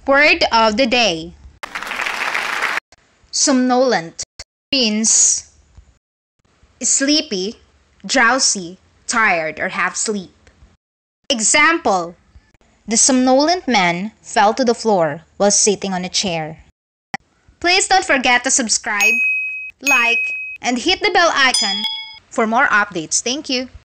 Word of the day. Somnolent means sleepy, drowsy, tired, or half asleep. Example: the somnolent man fell to the floor while sitting on a chair. Please don't forget to subscribe, like, and hit the bell icon for more updates. Thank you.